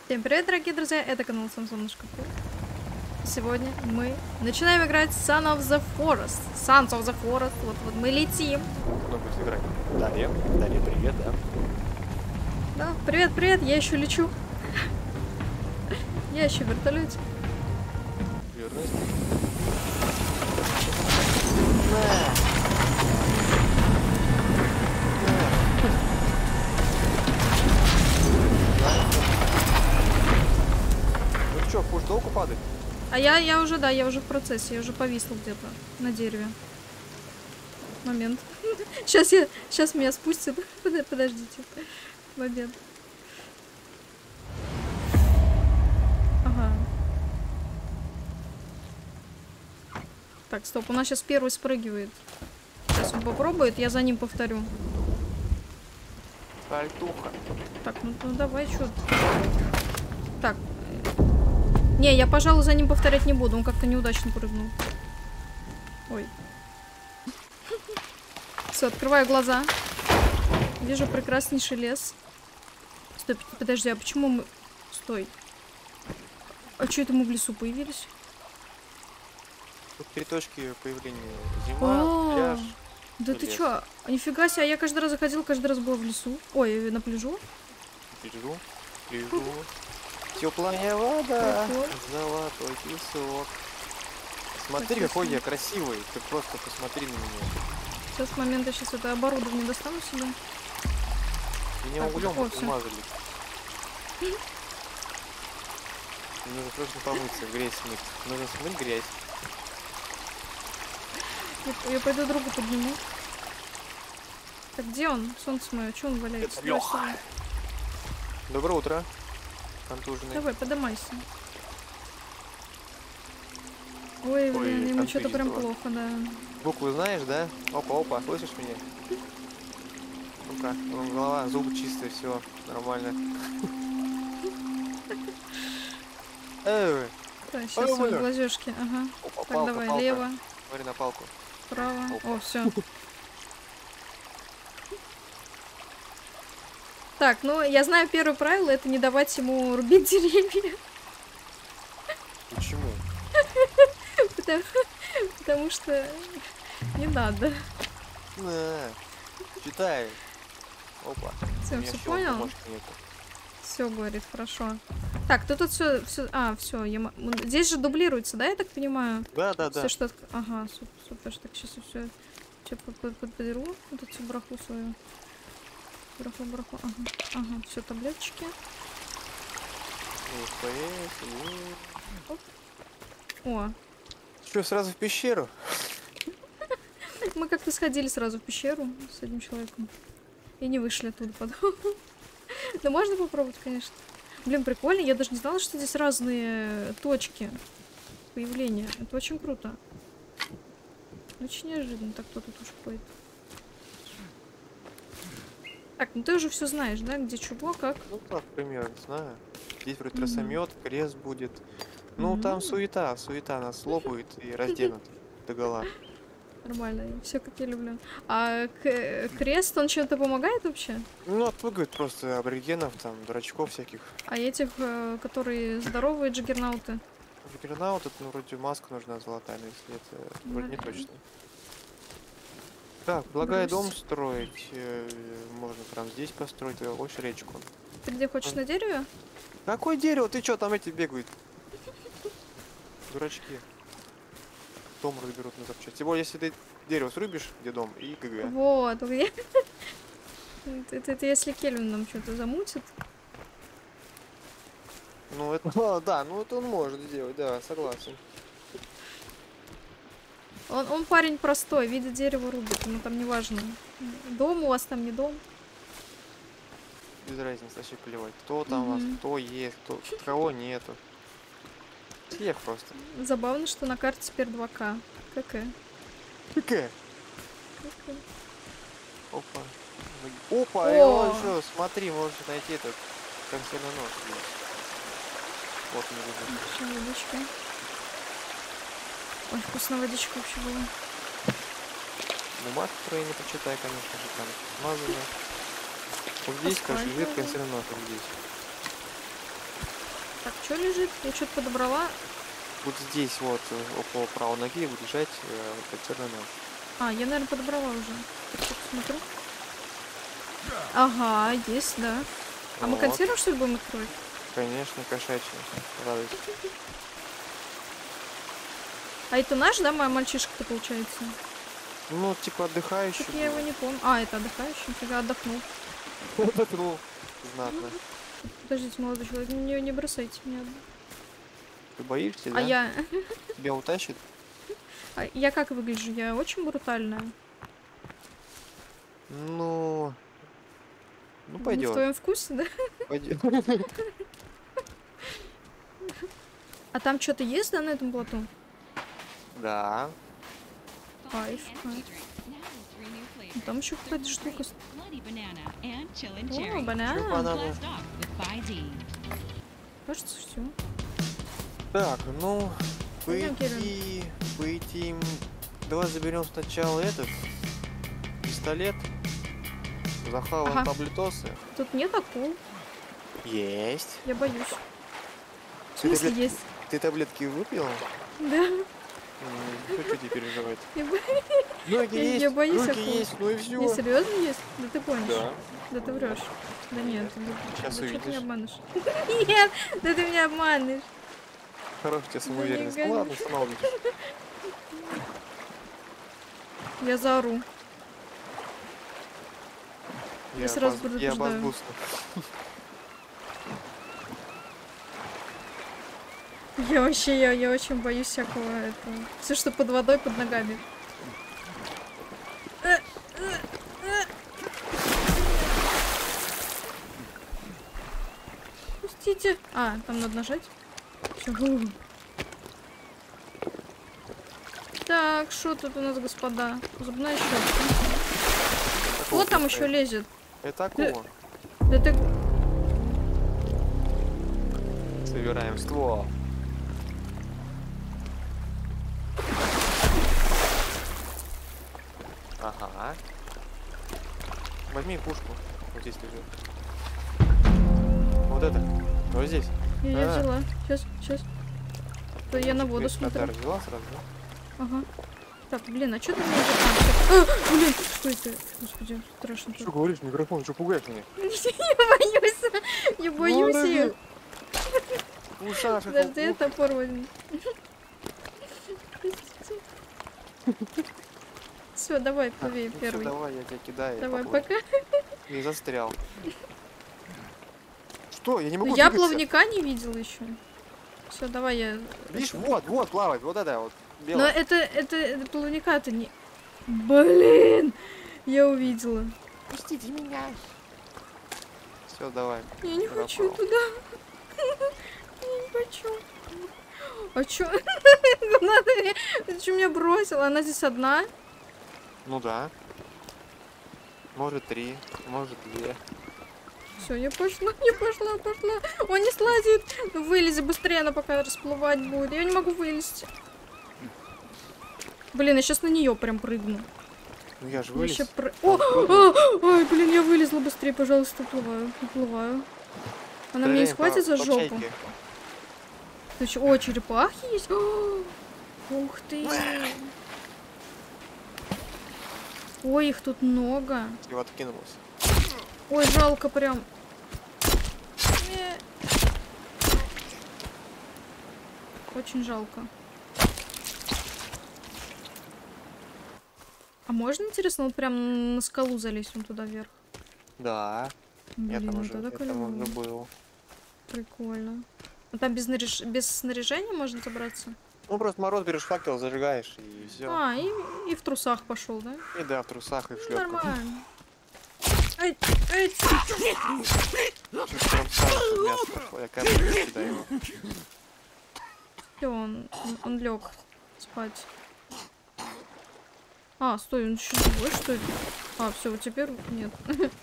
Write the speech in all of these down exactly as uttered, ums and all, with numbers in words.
Всем привет, дорогие друзья, это канал Самсонушка. Сегодня мы начинаем играть Son of the Forest. Sons of the Forest. Вот, вот мы летим. Кто будет играть? Дарья. Дарья, привет, да? Да, привет, привет, я еще лечу. Я еще в вертолете. Верность. Ну что, будешь долго падать? А я, я уже, да, я уже в процессе, я уже повисла где-то на дереве. Момент. Сейчас я, сейчас меня спустят. Подождите. Момент. Ага. Так, стоп, у нас сейчас первый спрыгивает. Сейчас он попробует, я за ним повторю. Кальтуха. Так, ну, ну давай, что? Так. Не, я, пожалуй, за ним повторять не буду, он как-то неудачно прыгнул. Ой. Все, открываю глаза. Вижу прекраснейший лес. Стой, подожди, а почему мы... Стой. А что это мы в лесу появились? Тут три точки появления. А, Зима, пляж. Да ты чё? Нифига себе, а я каждый раз заходил, каждый раз был в лесу. Ой, на пляжу. Пляжу, пляжу. Теплая вода, Прикол. золотой песок. Смотри, Так, какой если- я красивый. Ты просто посмотри на меня. Сейчас момент, я сейчас это оборудование достану себе. Меня Так, углем о, всё. умазали. Мне нужно срочно помыться, грязь смыть. Нужно смыть грязь. Я, я пойду другу подниму. Так, где он? Солнце мое, что он валяется? Это Лёха. Доброе утро. Контуженный. Давай, подымайся. Ой, блин, ему что-то прям контузило. плохо, да. Буквы знаешь, да? Опа, опа, слышишь меня? Ну-ка, вон голова, зубы чистые, все нормально. Эй, Да, сейчас Ой, он бля. глазёшки, ага. опа, Так, палка, давай, палка. лево, Смотри на палку. право. Опа. О, все. Так, ну, я знаю первое правило, это не давать ему рубить деревья. Почему? Потому, потому что не надо. На, читай. Опа. Всё, У меня всё щелка, понял? может, нету. Все, говорит, хорошо. Так, тут тут все, все. А, все, я м- м, здесь же дублируется, да, я так понимаю? Да, да, Все да. что. Ага, супер, супер. Так, сейчас я все. Че подберу? Вот эту браху свою. Браху, браху. Ага, ага, все, таблеточки. О, Что, сразу в пещеру? мы как-то сходили сразу в пещеру с одним человеком. И не вышли оттуда потом. Да можно попробовать, конечно. Блин, прикольно. Я даже не знала, что здесь разные точки появления. Это очень круто. Очень неожиданно. Так, кто тут уж ходит? Так, ну ты уже все знаешь, да? Где чего, как? Ну так, примерно, знаю. Здесь вроде Мгм. тросомет, крест будет. Ну, там М. суета, суета нас слопают и разденут догола. Нормально. Все как я люблю. А к- крест, он чем-то помогает вообще? Ну, отпугивают просто аборигенов, там, дурачков всяких. А этих, э, которые здоровые джиггернауты? Джиггернаут, это, ну, вроде маска нужна золотая, но если это вроде не Нормально. точно. Так, предлагаю Брось. дом строить. э, Можно прям здесь построить, э, ось речку. Ты где хочешь, на дереве? Какое дерево? Ты чё, там эти бегают? Дурачки. Дом разберут на запчасти. Тем более, если ты дерево срубишь, где дом, и ГГ. Вот, где? Это, это- это если Кельвин нам что-то замутит. Ну, это, а, да, ну это он может сделать, да, согласен. Он, он парень простой, видит дерево, рубит. Ему там не важно. Дом у вас там, не дом. Без разницы, вообще плевать. Кто там у вас, Мгм. кто есть, кто, кого нету. Всех просто. Забавно, что на карте теперь два ка. КК. ГГ. КК. Опа. Опа, О! и он еще, смотри, можешь найти этот консервный нож здесь. Вот он лежит. Еще водичка. Ой, вкусная водичка вообще была. Бумажку про не почитай, конечно же, там смазано. Вот здесь, короче, лежит консервный нож, вот здесь. Так, что лежит? Я что-то подобрала. Вот здесь вот, э, около правой ноги будет лежать э, консервный нож. А, я, наверное, подобрала уже. Так, так, смотрю. Ага, есть, да. А мы Вот. консерву, что ли, будем открывать? Конечно, кошачий. Радость. А это наш, да, моя мальчишка-то, получается? Ну, типа отдыхающий. Что-то я его не помню. А, это отдыхающий. Фига, отдохнул. Отдохнул. Знатно. Подождите, молодой человек, не, не бросайте меня. Ты боишься, А да? я... Тебя утащит? А я как выгляжу? Я очень брутальная. Ну... Ну, Не в пойдет. твоем вкусе, да? Пойдет. А там что-то есть, да, на этом плоту? Да. Кайф, кайф. Ну, там еще какая-то штука. О, банана. банана. Кажется, все. Так, ну, по Пойдём, идее, по идее, м, давай заберем сначала этот пистолет, захаваем Ага. таблетосы. Тут нет акул. Есть. Я боюсь. В Ты, смысле таблет- есть? ты таблетки выпила? Да. М, Ну, что тебе переживать? Я, бо- Ноги Я- есть, я боюсь руки акул. есть, ну и Не, все. серьезно есть? Да ты гонишь. Да. Да ты врешь. Да нет, ты, Сейчас да что ты увидишь. меня обманешь? Нет, да ты меня обманешь. Хорошая у тебя самоуверенность. не Ну гони. ладно, сама увидишь. Я заору. Я сразу бас- я предупреждаю. бас-бусту. Я вообще, я, я очень боюсь всякого этого. Все, что под водой, под ногами. Э, э, э. Пустите. А, там надо нажать. Всё. Фу. Так, что тут у нас, господа? Зубная щетка. Вот там еще лезет. Это акула. Да ты... Собираем ствол. Ага. Возьми пушку. Вот здесь лежит. Вот это. Вот здесь. Я, я А. взяла. Сейчас, сейчас. То я на воду Ты смотрю. Катар взяла сразу, да? Ага. Так, блин, а что ты мне это... А, блин, что это? Господи, страшно. Что говоришь, микрофон, что пугаешь меня? Я боюсь. Я боюсь Ну, ее. Ну, Саша, Подожди, я топор возьму. Все, давай, плыви Ну, всё, первый. давай, я тебя кидаю. Давай, поплыл. пока. Не застрял. Что? Я не могу Я двигаться. плавника не видела еще. Все, давай я... Видишь, вот, вот плавает, вот это вот. Но Белое. это, это, это плавника-то не... Блин! Я увидела. Пустите меня. Все, давай. Я не Туда хочу плавал. туда. Я не хочу. А чё? Куда ты? Ты чё меня бросила? Она здесь одна? Ну да. Может три, может две. Все, я пошла, я пошла, пошла. Он не слазит. Ну вылези быстрее, она пока расплывать будет. Я не могу вылезти. Блин, я сейчас на нее прям прыгну. Ну я же Я вылез. ща пры- О, а, ой, блин, я вылезла быстрее, пожалуйста, уплываю, уплываю. Она меня не Стреляем схватит по- за по жопу. чайке. Ты чё, о, черепахи есть? О, ух ты. Ой, их тут много. И вот откинулась. Ой, жалко прям. Не. Очень жалко. А можно, интересно, вот прям на скалу залезть вон туда вверх? Да. Я Блин, там вот уже, это я там уже клёво. был. Прикольно. А там без, наряж- без снаряжения можно забраться? Ну просто мороз берешь факел, зажигаешь и все. А, и, и в трусах пошел, да? И да, в трусах и в Ну, шлепках. нормально. Эй, эй, Чуть прям сразу мясо пошло, я камень кидаю его. всё, он, он, он лег спать. А, стой, он еще живой, что ли? А, все, вот теперь нет.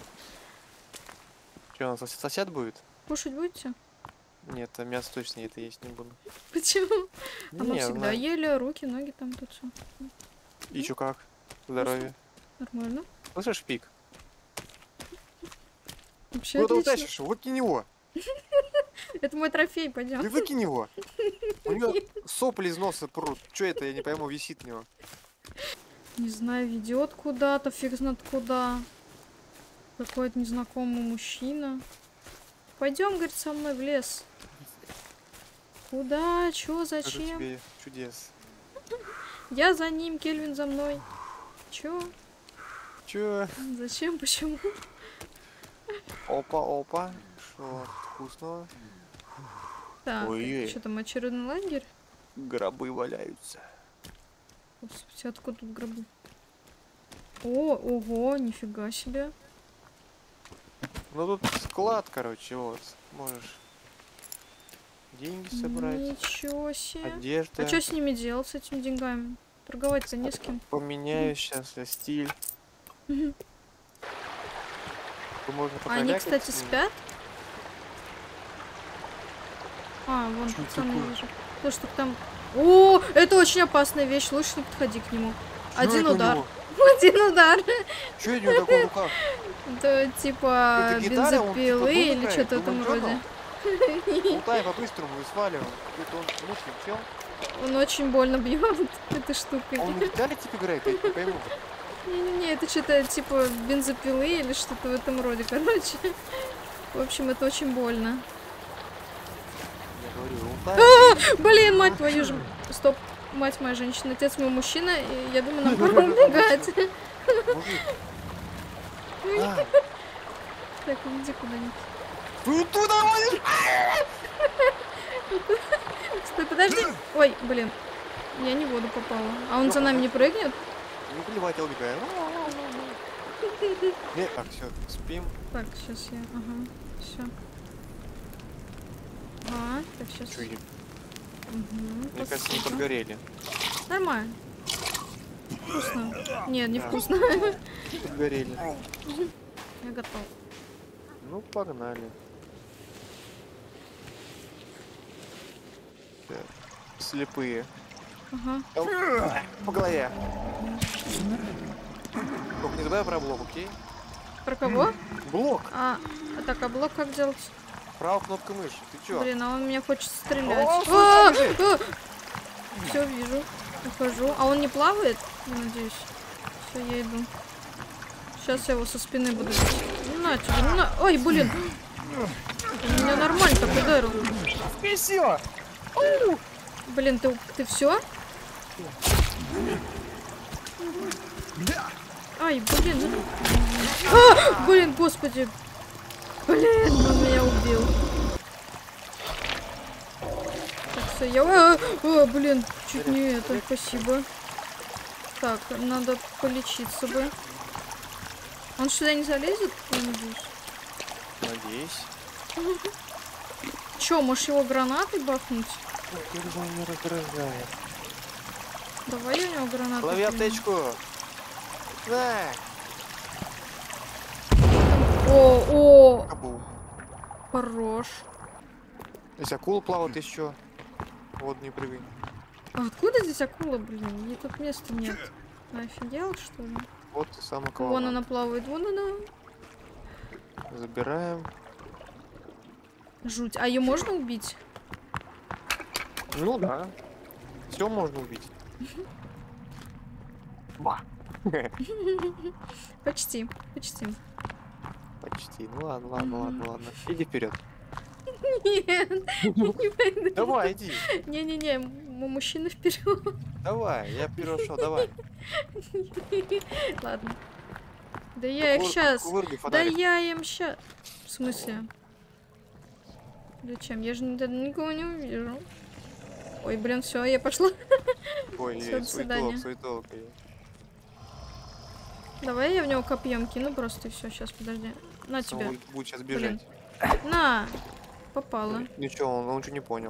Че, он сосед, сосед будет? Кушать будете? Нет, а мясо точно это есть не буду. Почему? А мы Не, всегда знаю. ели руки, ноги там тут все. И чё как? Здоровье. Нормально. Слышишь, пик? Вообще Куда ты отлично. утащишь? Вот не него. Это мой трофей, Ты пойдем. выкинь его. У него сопли из носа прут. Что это, я не пойму, висит у него. Не знаю, ведет куда-то, фиг знает куда. Какой-то незнакомый мужчина. Пойдем, говорит, со мной в лес. Куда? Чё? Это Зачем? тебе чудес. Я за ним, Кельвин за мной. Чё? Чё? Зачем? Почему? Опа, опа. Что вкусного? Так, Ой-ой. что там, очередной лагерь? Гробы валяются. Господи, откуда тут гробы? О, ого, нифига себе. Ну тут склад, короче, вот. Можешь деньги собрать. Ничего себе. Одежда. А что с ними делать, с этими деньгами? Торговать-то не с кем. Поменяю сейчас я стиль. Мгм. Можно А они, покалякать кстати, с ними. спят? А, вон Чё пацаны такое? вижу. То, что там... О, это очень опасная вещь, лучше не подходи к нему. Чё Один это у удар. него? Один удар. Чё у него такое в руках? Это типа Это гитара, он типа бензопилы дум или играет, что-то в этом думаю, роде. Болтай по-быстрому и сваливаем. Это он муслим, чел? Он очень больно бьет этой штукой. А он на гитаре типа играет, я не пойму. Не-не-не, это что-то типа бензопилы или что-то в этом роде, короче. В общем, это очень больно. Я говорю, болтай. Блин, мать твою же. Стоп, мать моя женщина, отец мой мужчина, и я думаю, нам пора убегать. Мужик. А, Так, иди куда-нибудь. ты туда водишь? Стой, подожди. Ой, блин. Я не в воду попала. А он за нами не прыгнет? Не плевать, я убегаю. Не, так, все, спим. Так, сейчас я. Ага. Все. Ага, так сейчас. Чё, я- Угу, мне кажется, не подгорели. Нормально. Вкусно. Нет, не Да. вкусно. Подгорели. Я готов. Ну, погнали. Так, слепые. Ага. Оп, по голове. Только не забывай про блок, окей? Про кого? Блок! А, а так, а блок как делать? Правая кнопка мыши. Ты чё? Блин, а он меня хочет стрелять. О, слушай, Все, вижу. Ухожу. А он не плавает? Я надеюсь. Все, я иду. Сейчас я его со спины буду бить. Ну на тебе, ну на... Ой, блин. У меня нормально так ударил. Спесио! Блин, ты, ты все? Ай, блин. ну- А, блин, господи. Блин, он меня убил. Так, все, я... А, а, блин, чуть не это, спасибо. Так, надо полечиться бы. Он сюда не залезет? Я надеюсь. Надеюсь. Чё, можешь его гранатой бахнуть? Как же он меня раздражает. Давай я у него гранату. Лови кину. аптечку. На! О, о, Кабу. хорош. Если акула плавает еще. Вот не прыгай. А откуда здесь акула, блин? Ей тут места нет. Офигел, что ли? Вот и сам акула. Вон она плавает, вон она. Забираем. Жуть. А ее можно убить? Ну да. Все можно убить. Ба. Почти, почти. Почти. Ну ладно, ладно, ладно, ладно. Иди вперед. Нет, не пойду. Давай, иди. Не-не-не, м- мужчина вперед. Давай, я вперед шел, давай. Ладно. Да я их Кувыр- сейчас. кувыркай Да фонарик. я им сейчас. В смысле? Зачем? Я же ни- никого не увижу. Ой, блин, все, я пошла. Ой, Всё, до суетолок, свидания. суетолок. Давай я в него копьем кину просто и все. Сейчас, подожди. На тебя. Он будет сейчас бежать. На. Попала. Ничего, он, он ничего не понял.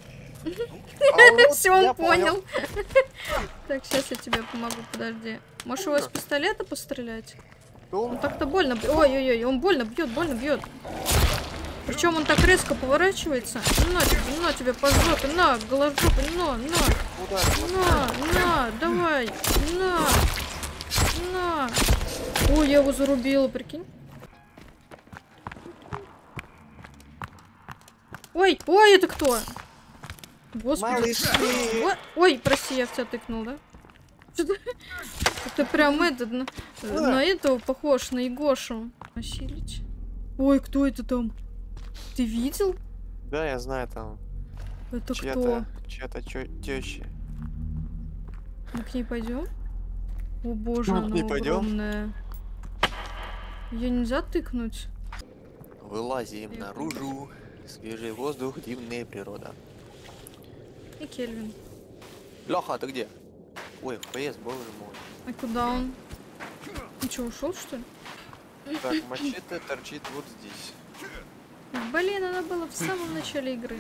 Все, он понял. Так, сейчас я тебе помогу, подожди. Можешь его с пистолета пострелять? Он так-то больно. б- Ой-ой-ой, он больно бьет, больно бьет. Причем он так резко поворачивается. На тебе, на тебе по жопе, на, голожопе, на, на, Куда? на, на, давай, на, на. Ой, я его зарубила, прикинь. Ой, ой, это кто? Господи. Малыши! Ой, ой, прости, я в тебя тыкнул, да? Что-то... Это прям этот, на, на этого похож, на Егошу. Осилить. Ой, кто это там? Ты видел? Да, я знаю, там Это кто? чья-то, чья-то теща. Мы к ней пойдем? О боже, Мы к она ней пойдем? огромная. Ее нельзя тыкнуть. Вылазим наружу. Свежий воздух, дивная природа. И Кельвин. Леха, ты где? Ой, эф пи эс, боже мой. А куда он? Ну что, ушел, что ли? Так, мачете торчит вот здесь. Блин, она была в самом начале игры.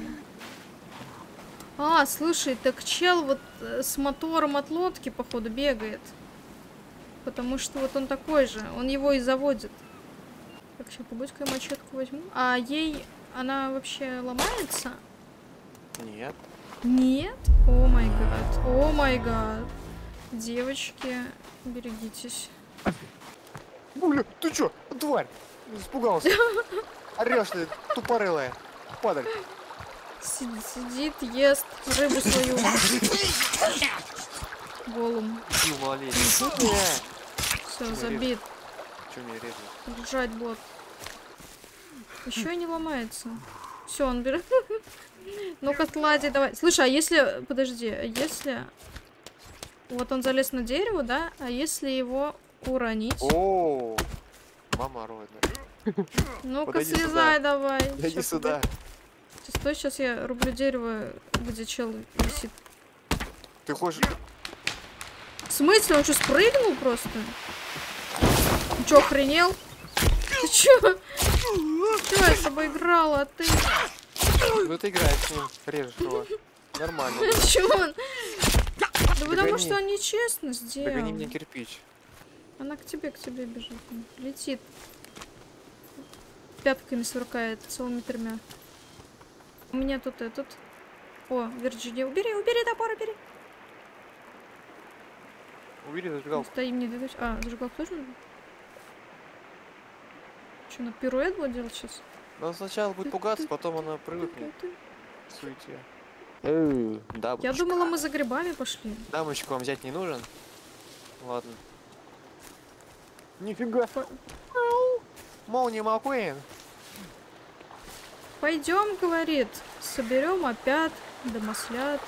А, слушай, так чел вот э, с мотором от лодки, походу, бегает. Потому что вот он такой же, он его и заводит. Так, сейчас погодь-ка я мачетку возьму. А ей она вообще ломается? Нет. Нет? О май гад, о май гад. Девочки, берегитесь. Бля, ты чё, тварь? Испугался. Орёшь ты, тупорылая. Падаль. Сидит, сидит, ест рыбу свою. Голум. Ну, малень. Все, забит. Чё мне резать? Держать бот. Еще не ломается. Все, он берет. Ну-ка, Слади, давай. Слушай, а если... Подожди, а если... Вот он залез на дерево, да? А если его уронить? О, мама родная. Ну-ка, подойди слезай сюда. давай. Иди Щас, сюда. подожди. Стой, сейчас я рублю дерево, где чел висит. Ты хочешь... В смысле? Он что, спрыгнул просто? Ты чё, охренел? Ты чё? Чё, я с тобой играла, а ты? Ну ты играешь с ним, режешь его. Нормально. Чё он? Да потому Догони. что он нечестно сделал. Догони мне кирпич. Она к тебе, к тебе бежит. Летит. Пятками сверкает, целыми тремя. У меня тут этот... О, Вирджиния. Убери, убери топор, убери. Убери зажигалку. Стоим, не двигайся. А, зажигалку тоже нужно? Что, на пируэт будет делать сейчас? Но сначала будет пугаться, потом она привыкнет к суете. Эй, дамочка. Я думала, мы за грибами пошли. Дамочку вам взять не нужен? Ладно. Нифига. Молния Маккуин. Пойдем, говорит, соберем опять домослят.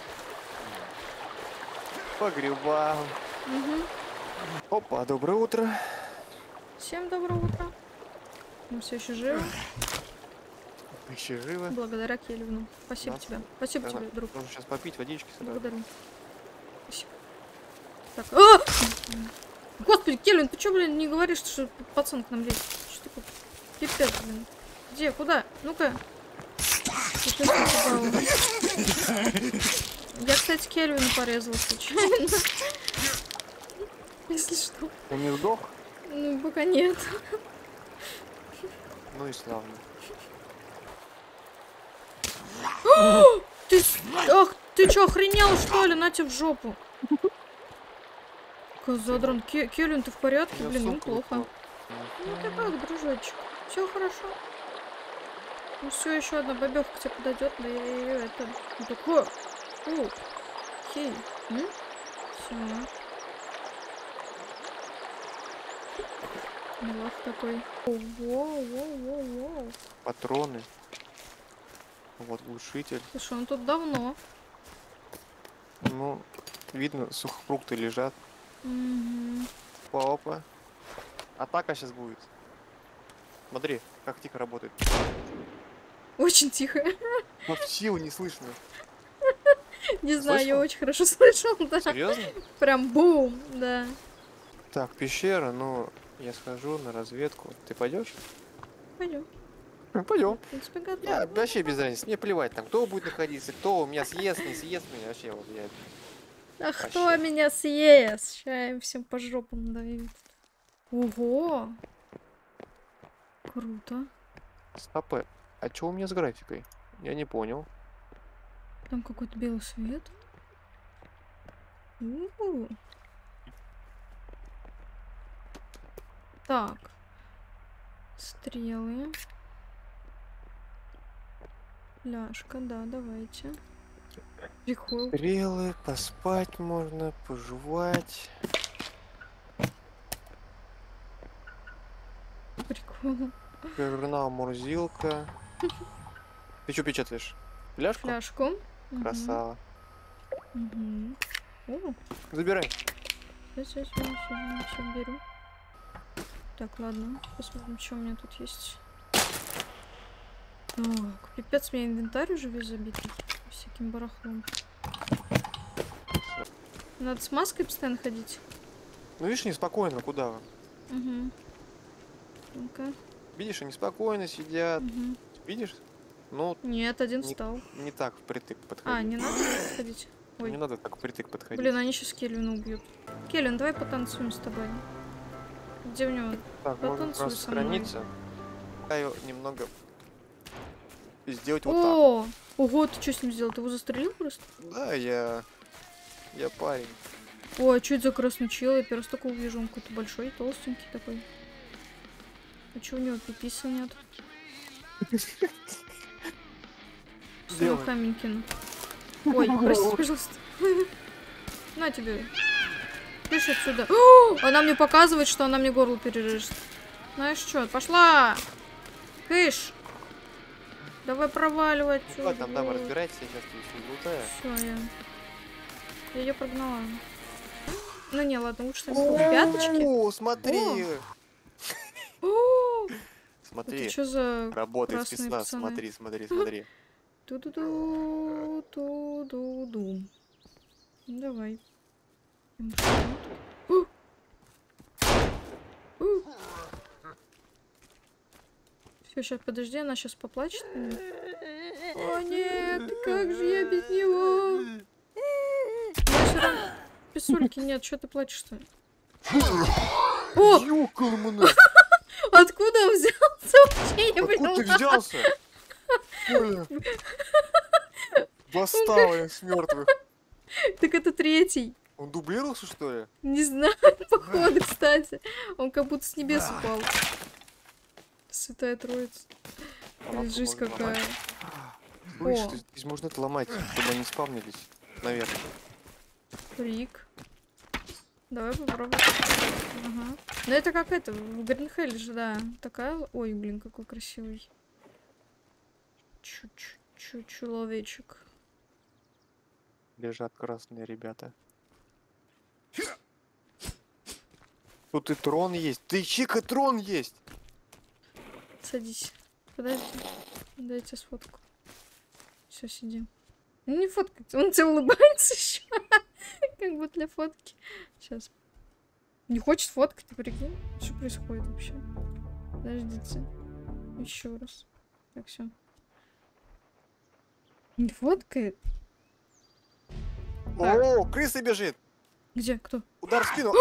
По грибам. Угу. Опа, доброе утро. Всем доброго утра. Мы все еще живы. Еще живо. Благодаря Кельвину. Спасибо Да. тебе. Спасибо Ага. тебе, друг. Нужно сейчас попить водички сюда. Благодарю. Спасибо. Так. А! Господи, Кельвин, ты что, блин, не говоришь, что пацан к нам лезет? Что такое? Пипец, блин. Где? Куда? Ну-ка. Я, кстати, Кельвину порезала случайно. Если что. Он не сдох? Ну, пока нет. Ну и славно. Ты... Ах, ты чё, охренел, что ли? На тебе в жопу. Казадрон, Ке Кельвин, ты в порядке? Я Блин, сумку неплохо. украл. Ну ты как, дружочек? Все хорошо. Ну все, еще одна бабёвка к тебе подойдет, да и это. Ну такое. О, хей. Все. Милах такой. Воу-воу-воу-воу. Патроны. Вот глушитель. Слушай, он тут давно. Ну, видно, сухофрукты лежат. Угу. Опа-опа. Атака сейчас будет. Смотри, как тихо работает. Очень тихо. Вообще его не слышно. Не знаю, я Слышал? очень хорошо слышал, да. Серьезно? Прям бум, да. Так, пещера, ну, я схожу на разведку. Ты пойдешь? Пойдем. Пойдем. В принципе, готов. Я вообще без разницы. Мне плевать, там, кто будет находиться, кто у меня съест, не съест меня. Вообще, вот я... А кто Вообще. меня съест? Сейчас я им всем по жопам даю. Ого! Круто. Стоп, а что у меня с графикой? Я не понял. Там какой-то белый свет. У-у-у. Так. Стрелы. Ляжка, да, давайте. Прикол. Стрелы, поспать можно, пожевать. Прикол. Журнал Мурзилка. Ты что печатаешь? Фляжку? Фляжку. Красава. Угу. О, Забирай. сейчас, сейчас, сейчас беру. Так, ладно. Посмотрим, что у меня тут есть. Так, пипец, у меня инвентарь уже весь забитый. Всяким барахлом. Надо с маской постоянно ходить. Ну видишь, неспокойно, куда вы? Угу. Ну-ка. Видишь, они спокойно сидят. Угу. Видишь? Ну, Нет, один не, встал. не так впритык подходить. А, не надо подходить. Ой. Не надо так впритык подходить. Блин, они сейчас Кельвина убьют. Кельвин, давай потанцуем с тобой. Где у него? Так, можно потанцуй просто со мной. страница. Дай немного сделать вот О! Ого, ты что с ним сделал? Ты его застрелил просто? так. Да, я... Я парень. О, а что это за красный чел? Я первый раз такого вижу. Он какой-то большой, толстенький такой. А что у него пиписа нет? Все, Делай. камень кину. Ой, прости, пожалуйста. На тебе. Пиши отсюда. О, она мне показывает, что она мне горло перережет. Знаешь что, пошла! Кыш! Давай проваливать. Ну, там, там разбирайся, я сейчас еще глутаю. Все, я... Я ее прогнала. Ну не, ладно, лучше там пяточки. О, смотри! О, Смотри, это что за работает красные спецназ. пацаны? Смотри, смотри, смотри. Ту-ду-ду, ту-ду-ду. Ну, давай. О! О! Все, сейчас подожди, она сейчас поплачет. О нет, как же я без него? Писульки нет, что ты плачешь-то? О! Ёкалмана! Откуда он взялся вообще? Я Откуда ты поняла. взялся? Коля. Восстал я с мертвых. Так это третий. Он дублировался, что ли? Не знаю, походу, кстати. Он как будто с небес упал. Святая Троица. Лампу Жизнь можно какая. ломать. Слышь, О. ты- здесь можно это ломать, чтобы они спавнились. Наверное. Фрик. Давай попробуем. Ага. Ну это как это, в Гринхелле же, да. Такая... Ой, блин, какой красивый. Чуть-чуть человечек. Лежат красные ребята. Тут и трон есть. Ты чика, трон есть! Садись. Подожди. Дайте сфотку. Все, сидим. Ну не фоткать. Он тебе улыбается еще. Как бы для фотки. Сейчас. Не хочет фоткать, ты прикинь? Что происходит вообще? Подождите. Еще раз. Так, все. Не фоткает? Так. О, крыса бежит! Где? Кто? Удар в спину!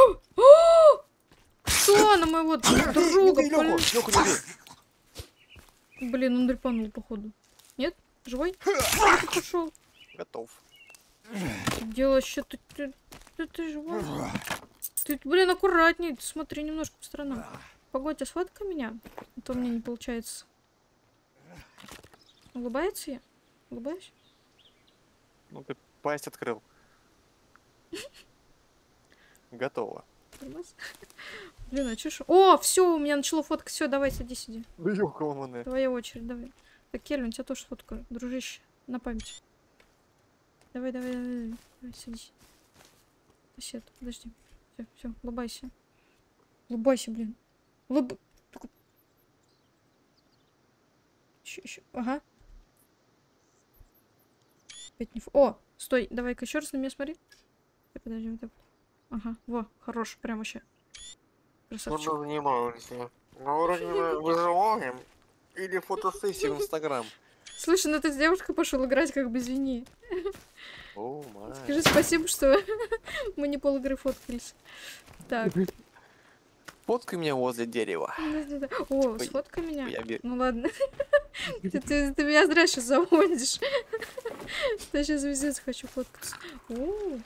Кто на моего друга? Лёху, Пол- Лёху, не бей. Блин, он дрипанул, походу. Нет? Живой? Куда ты пошел? Готов. Делаешь что ты, ты, ты, ты живой? Ты, блин, аккуратней. Ты смотри немножко по сторонам. Погодь, а сфоткай меня? А то у меня не получается. Улыбается я? Улыбаюсь? Ну ты пасть открыл. Готово. Нормас? Блин, а чё ж... О, все, у меня начало фоткать. Все, давай, садись, сиди. Ну ёкалманы. Твоя очередь, давай. Так, Кельвин, тебя тоже фоткаю. Дружище, на память. Давай, давай, давай, давай. Давай, садись. Сосед, подожди. Все, все, улыбайся. Улыбайся, блин. Улыб... Еще, еще. Ага. Опять не фо... О, стой, давай-ка еще раз на меня смотри. Подожди, вот так. Ага, во, хорош, прям вообще. Красавчик. Ну, занимаемся. Ну, вроде бы выживаем. Или фотосессию в Инстаграм. Слушай, ну ты с девушкой пошел играть, как бы извини. О, май. Скажи спасибо, что мы не полигры фоткались. Так. Фоткай меня возле дерева. Да-да-да. О, Ой, сфоткай меня. я бе- Ну ладно. Ты, ты- ты меня зря сейчас заводишь. Я сейчас везде хочу фоткаться. О.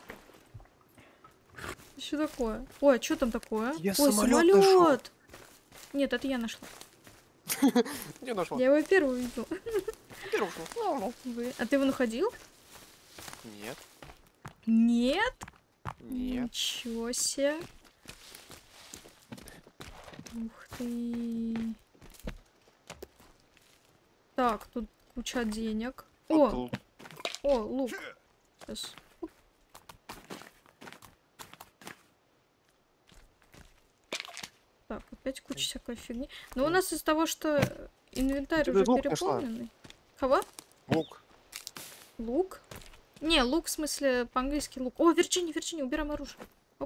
Что такое? Ой, а что там такое? Я Ой, самолёт нашёл. самолет. Нет, это я нашла. Где нашла? Я его первый увидел. Где нашла? Вы... А ты его находил? Нет. Нет? Нет. Ничего себе. Ух ты. Так, тут куча денег. О, Тут о, лук. Сейчас. Так, опять куча всякой фигни. Но у нас из-за того, что инвентарь Ты уже лук нашла? переполненный. Кого? лук. Лук? Не, лук в смысле по-английски лук. О, Вирджиния, Вирджиния, убираем оружие. Оп.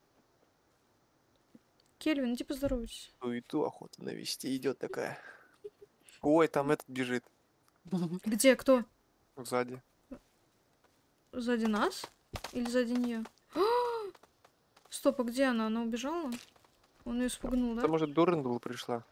Кельвин, иди поздоровайся. Суету охота навести идет такая. Ой, там этот бежит. Где, кто? Сзади. Сзади нас? Или сзади нее? Стоп, а где она? Она убежала? Он ее спугнул, да? Это может Дурендл пришла.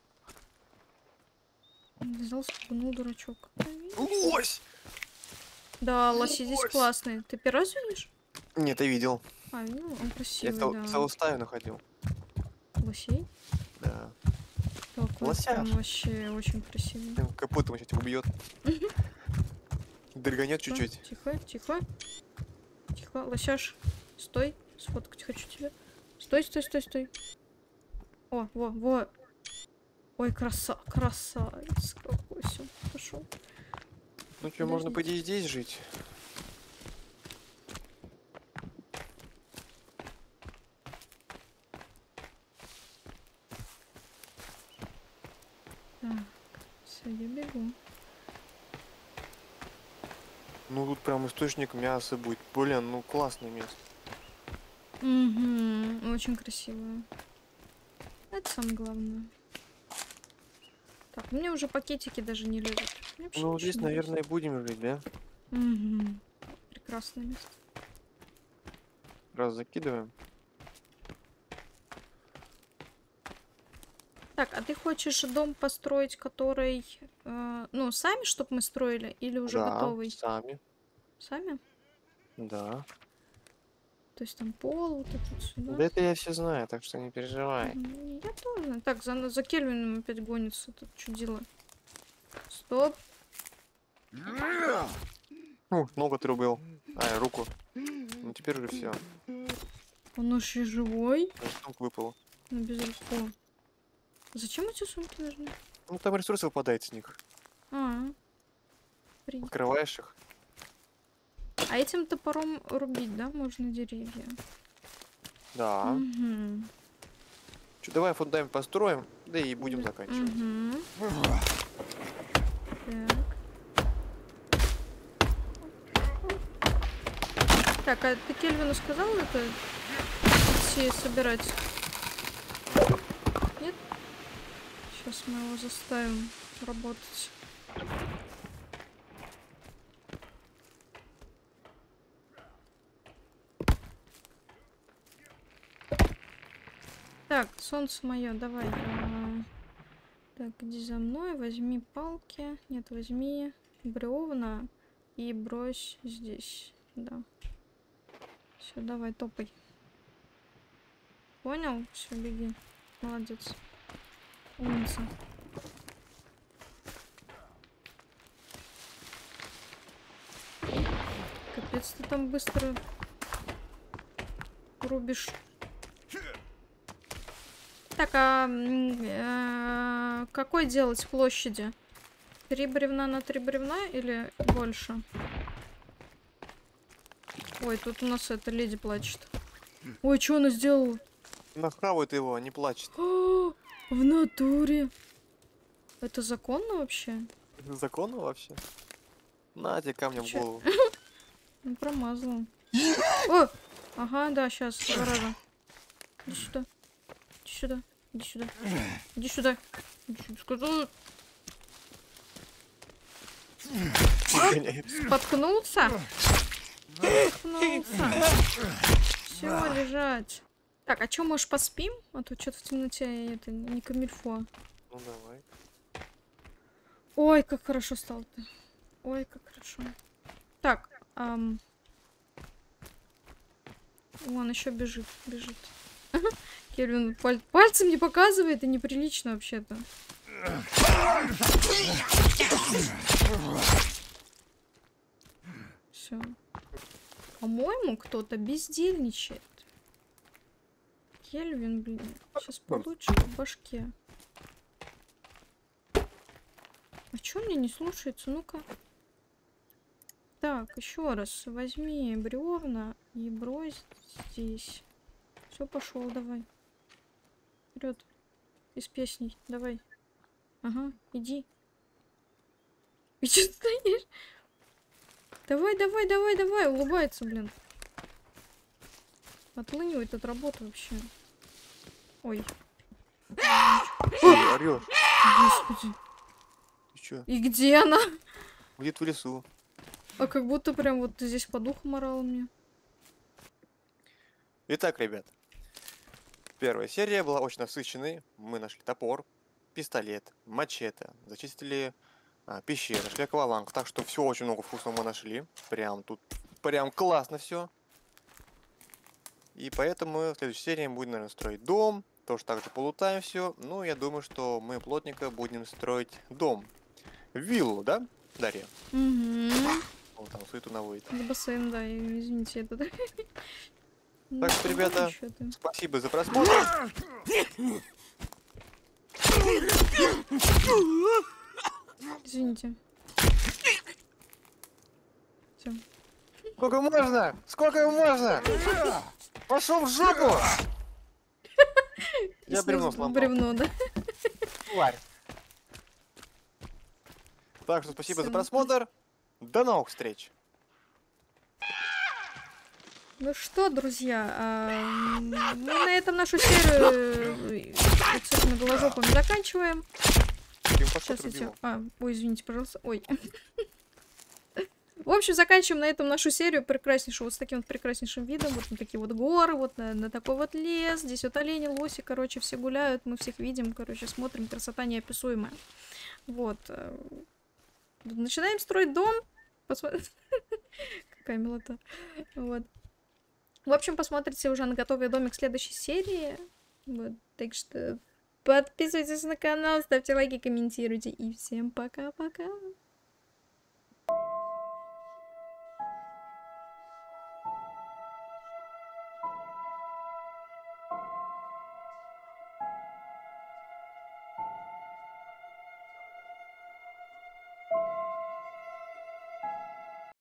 Взял, спугнул, дурачок. Лось! Да, лоси здесь Лось! классные. Ты первый раз видишь? Нет, я видел. А, видел? Он Я красивый, цел- да. целую стаю находил. Лосей? Да. Такой Лося. прям вообще очень красивый. Прям капотом сейчас тебя убьет. Дрыганет чуть-чуть. Тихо, тихо. Тихо, лосяш. Стой. Сфоткать хочу тебя. Стой, стой, стой, стой. О, во, во. Ой, краса, красавец. Какой все. Пошел. Ну что, можно по идее здесь жить? Так, все, я бегу. Ну тут прям источник мяса будет. Блин, ну классное место. Угу, очень красиво. Это самое главное. Так, мне уже пакетики даже не лезут. Мне вообще Ну ничего здесь, не наверное, и будем жить, да? лезет. Угу. Прекрасное место. Раз закидываем. Так, а ты хочешь дом построить, который, э, ну, сами, чтобы мы строили, или уже Да, готовый? сами. Сами? Да. То есть там пол, вот это вот сюда. Да это я все знаю, так что не переживай. Мгм, я тоже. Так, за, за Кельвином опять гонится тут чудило. Стоп. Ну, ногу отрубил. А, руку. Ну теперь уже все. Он уж и живой. Сумка выпала. Ну, без рисков. Зачем эти сумки нужны? Ну там ресурсы выпадают с них. А, при... Открываешь их. а этим топором рубить, да, можно деревья? Да. Угу. Чё, давай фундамент построим, да и будем заканчивать. Угу. Так. Так, а ты Кельвину сказал это идти собирать? Нет? Сейчас мы его заставим работать. Так, солнце мое, давай. А, так, иди за мной, возьми палки. Нет, возьми бревна и брось здесь. Да. Все, давай, топай. Понял? Все, беги. Молодец. Умница. Капец, ты там быстро рубишь. Так, а э, какой делать площади? Три бревна на три бревна или больше? Ой, тут у нас эта леди плачет. Ой, что она сделала? Нахавает его, не плачет. О, в натуре. Это законно вообще? Законно вообще? На тебе камнем в Чё? голову. Ну, промазала. О! Ага, да, сейчас, два раза. Иди сюда. Иди сюда. Иди сюда. Иди сюда. Иди сюда. Сказала. Гоняет. Споткнулся? Споткнулся. Все, лежать. Так, а чё, может, поспим? А то что-то в темноте это не камильфо. Ну давай. Ой, как хорошо стало-то. Ой, как хорошо. Так, ам... он еще бежит, бежит. Кельвин паль пальцем не показывает, и неприлично вообще-то. Все. По-моему, кто-то бездельничает. Кельвин, блин. Сейчас получит в башке. А чё мне не слушается? Ну-ка. Так, еще раз. Возьми бревна и брось здесь. Все, пошел, давай. Вперед. Из песней. Давай. Ага, иди. И что стоишь? Давай, давай, давай, давай. Улыбается, блин. Отлынивает от работы вообще. Ой. Ты орёшь. Господи. Ты чё? И где она? Где-то в лесу. А как будто прям вот здесь по духу орала мне. Итак, ребят. Первая серия была очень насыщенной. Мы нашли топор, пистолет, мачете, зачистили а, пещеры, нашли акваланг. Так что все очень много вкусного мы нашли. Прям тут, прям классно все. И поэтому в следующей серии мы будем, наверное, строить дом. Тоже так же полутаем все. Ну, я думаю, что мы плотненько будем строить дом. Виллу, да, Дарья? Угу. Вот там суету наводит. Бассейн, да, и- извините, это да. Так что, ребята, Чё ты? спасибо за просмотр. Извините. Все. Сколько можно? Сколько можно? Пошел в жопу! Я бревно сломал. Бревно, да. Тварь. Так что спасибо за Всё. просмотр. До новых встреч. Ну что, друзья, а, мы на этом нашу серию э, вот с этими голожопами заканчиваем. Ты Сейчас я тебя... А, ой, извините, пожалуйста. Ой. В общем, заканчиваем на этом нашу серию прекраснейшую, вот с таким вот прекраснейшим видом. Вот на такие вот горы, вот на, на такой вот лес. Здесь вот олени, лоси, короче, все гуляют. Мы всех видим, короче, смотрим. Красота неописуемая. Вот. Начинаем строить дом. Посмотрите. Какая милота. Вот. В общем, посмотрите уже на готовый домик следующей серии. Вот. Так что подписывайтесь на канал, ставьте лайки, комментируйте. И всем пока-пока.